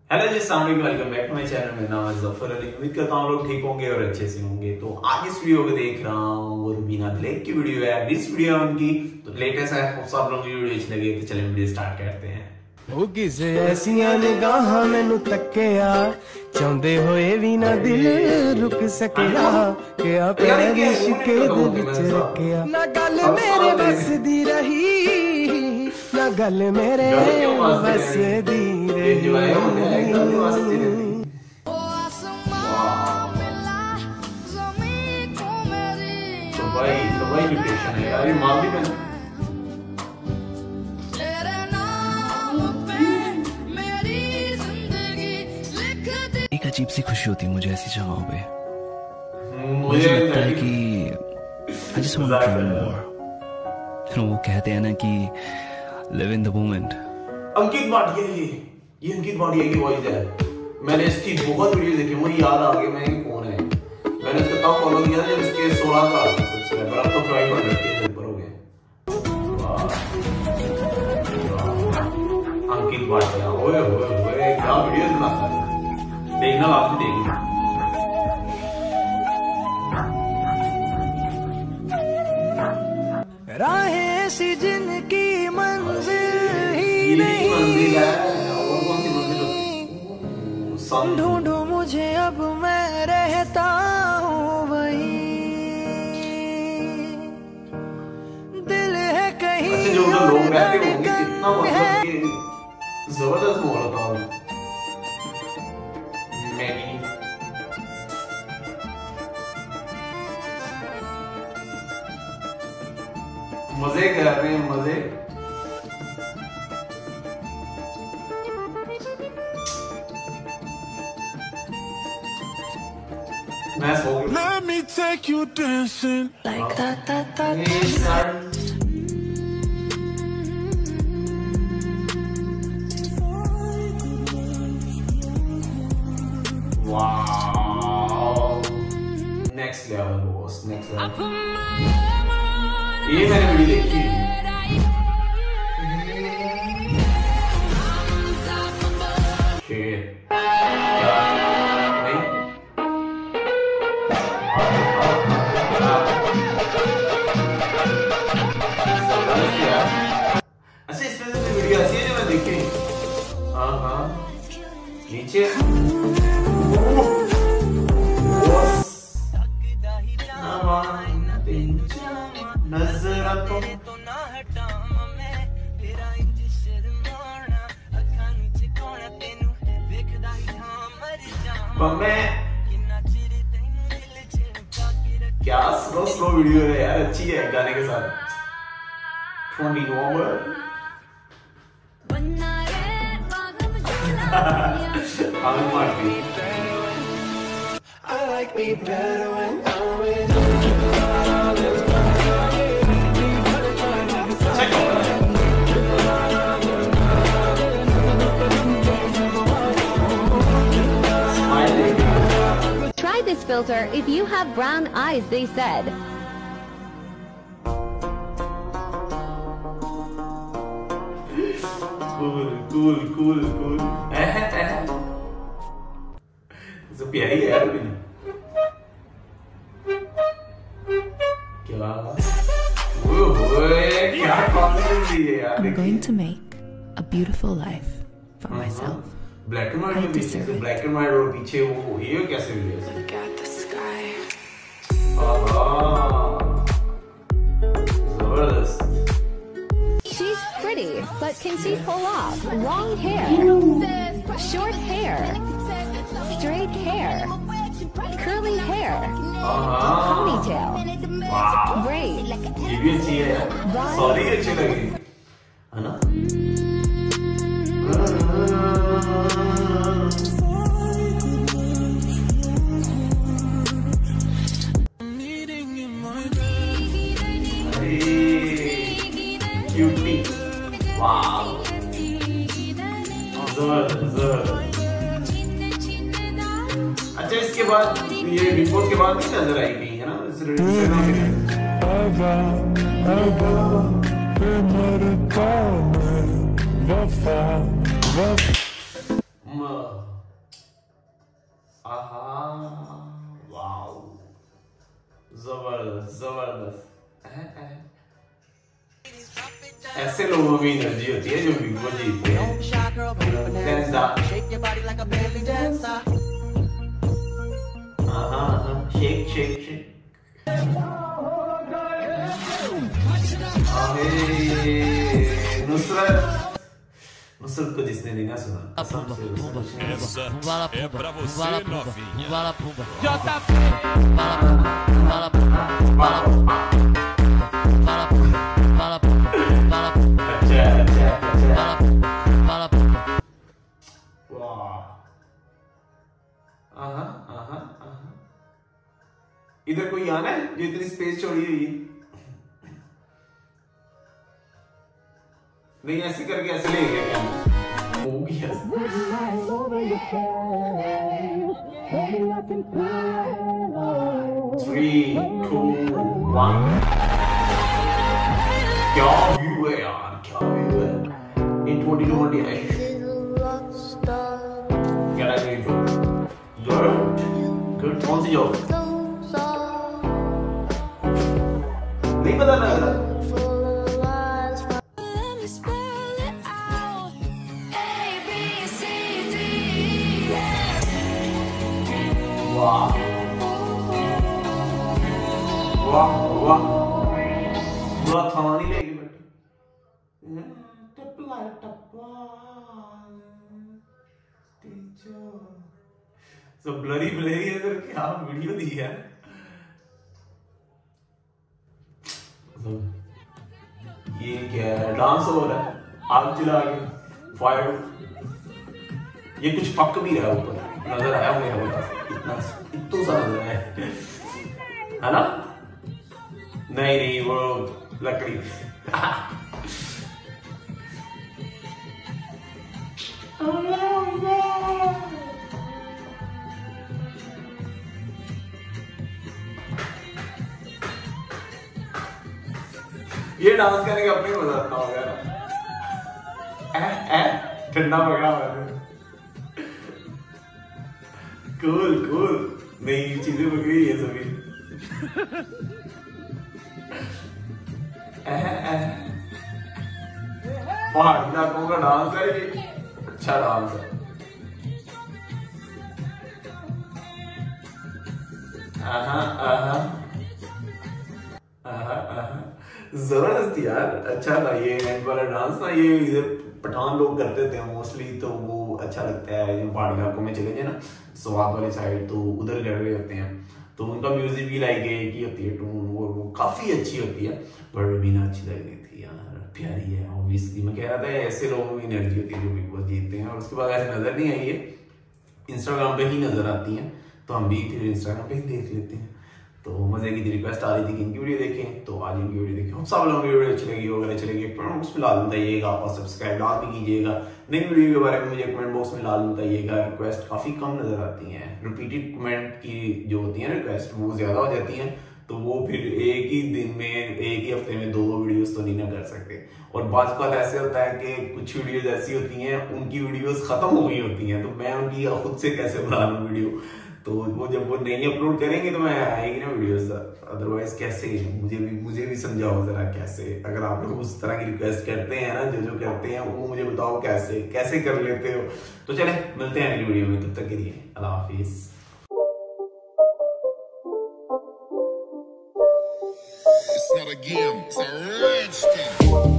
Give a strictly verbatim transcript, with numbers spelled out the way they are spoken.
Hello ji, अस्सलाम वालेकुम, welcome back to my channel. मेरा नाम है ज़फर। उम्मीद करता हूँ लोग ठीक होंगे और अच्छे से होंगे। तो आज इस वीडियो को देख रहा हूँ, वो रुबीना दिलैक की वीडियो है। इस वीडियो है उनकी तो लेटेस्ट है, सब लोग वीडियो अच्छी लगी तो चलिए वीडियो स्टार्ट करते हैं। ओ किसे ऐसियां निगाहां मैनू तक्किया, चाहुंदे होए भी ना दिल रुक सकिया, कि आ पैर इश्के दे विच रखिया। ना गल मेरे बस दी रही, ना गल मेरे बस दी रही। तो भाई तो भाई लोकेशन है यार, ये मालदीव है। एक अजीब सी खुशी होती है मुझे ऐसी जगहों पे। मुझे लगता है कि I just want to travel more. फिर वो कहते हैं ना कि live in the moment. अंकित भाटिया ये ये अंकित भाटिया की वॉइस है। मैंने इसकी बहुत वीडियो देखी, मुझे याद आ गया मैं कौन है। मैंने इसको तब फॉलो किया जब इसके सोलह का सब्सक्राइबर, अब तो फाइव हंड्रेड के ऊपर हो गए। अंकित भाटिया ओए ओए ओए क्या वीडियो बनाता है, देखना आप भी देखना। राहें सी जिनकी मंजिल ही नहीं, मंजिल है और कौन सी मंजिल होती है? ढूंढू मुझे अब मैं रहता हूँ वहीं, दिल है कहीं। अच्छा जो जो लोग रहते होंगे कितना मतलब कि जबरदस्त बोल रहा था मैगी। मजे कर रहे हैं मजे। मैं सो गया। Let me take you dancing like that that that. Wow, next level boss, next level। ये मैंने वीडियो देखी। Shit, क्या नहीं? अच्छा इसमें से वीडियो ऐसी है जो मैं देखी। हाँ हाँ नीचे क्या स्लो स्लो वीडियो है यार, अच्छी है गाने के साथ। ट्वेंटी ओवर आमिर मार्टी। I like me better when I'm with you. Try this filter if you have brown eyes, they said. Cool, cool, cool, cool. तो प्यारी है यार भी। क्या ओए क्या कॉन्फिडेंस है यार। I'm going to make a beautiful life for myself. Black and white पीछे से ब्लैक एंड व्हाइट और पीछे वो ये कैसे वीडियो है? Look at the sky. आहा जबरदस्त। She's pretty, but can she pull off long hair, short hair, straight hair, curly hair, ponytail, braids? ये भी अच्छी है यार, सॉरी अच्छी लगी है ना। क्यूटी वाव अच्छा इसके बाद ये बिग बॉस के बाद नहीं नजर आई कहीं है ना। आहा, वाओ, जबरदस्त जबरदस्त। ऐसे लोगों में एनर्जी होती है जो बिग बॉस जीतते हैं। Shake shake shake. Nusrat Nusrat को जिसने नहीं ना सुना Essa é pra você, novinha. इधर कोई आना है जो इतनी स्पेस छोड़ी हुई है? नहीं, ऐसे करके ऐसे ले गया क्या? हो गया। Three two one. क्या व्यू है यार, क्या व्यू है इन ट्वेंटी ट्वेंटी। क्या लगे जो गुड गुड। कौन सी जॉब? नहीं पता लग रहा। वाह वाह वाह, पूरा थाना नहीं लेगी बेटी। टपला टप्पा टीचर सब ब्लरी ब्लरी है सर। क्या वीडियो दी है। ये क्या है? डांस हो रहा है, आग जला के फायर। ये कुछ पक भी रहा है ऊपर, नजर आया मुझे हल्का सा, इतना इतना सा नजर आया है ना। नहीं नहीं, वो लकड़ी। ये डांस करने का अपने मजा आता होगा ना। ठंडा पकड़ा हुआ है। कूल कूल, नई चीजें पकड़ी है सभी। पहाड़ी इलाकों का डांस है ये, अच्छा डांस है। आहा आहा आहा आहा, जबरदस्त यार। अच्छा था ये वाला डांस ना। ये इधर पठान लोग करते थे मोस्टली, तो वो अच्छा लगता है। जो पहाड़ी इलाकों में चले जाए ना, स्वाद वाली साइड, तो उधर कर रहे होते हैं, तो उनका म्यूजिक भी लाइक की होती है, टून वो वो काफी अच्छी होती है। पर रुबीना अच्छी लग रही थी यार, प्यारी है ऑब्वियसली। मैं कह रहा था ऐसे लोगों में एनर्जी होती है जो बिग बॉस जीतते हैं। और उसके बाद ऐसे नजर नहीं आई है, इंस्टाग्राम पे ही नजर आती हैं, तो हम भी फिर इंस्टाग्राम पे ही देख लेते हैं। तो मजे की रिक्वेस्ट आ रही थी कि इनकी वीडियो देखें, तो आज इनकी वीडियो देखें। सब लोगों की वीडियो अच्छी लगी अगर अच्छी लगी कमेंट बॉक्स में लाजमी बताइएगा, और सब्सक्राइब लाजमी कीजिएगा। नई वीडियो के बारे में मुझे कमेंट बॉक्स में लाजमी बताइएगा। रिक्वेस्ट काफी कम नजर आती हैं, रिपीटेड कमेंट की जो होती है रिक्वेस्ट वो ज्यादा हो जाती हैं, तो वो फिर एक ही दिन में एक ही हफ्ते में दो दो वीडियोस तो नहीं ना कर सकते। और बात बात ऐसे होता है कि कुछ वीडियोस ऐसी होती हैं उनकी वीडियोस खत्म हो गई होती हैं, तो मैं उनकी खुद से कैसे बना लूं वीडियो। तो वो जब वो नहीं अपलोड करेंगे तो मैं आएगी ना वीडियोस, अदरवाइज कैसे? मुझे भी मुझे भी समझाओ जरा कैसे। अगर आप लोग उस तरह की रिक्वेस्ट करते हैं ना, जो जो करते हैं वो मुझे बताओ कैसे कैसे कर लेते हो। तो चले मिलते हैं अगली वीडियो में, तब तक के लिए अल्लाह हाफिज। It's not a game, it's a rich thing.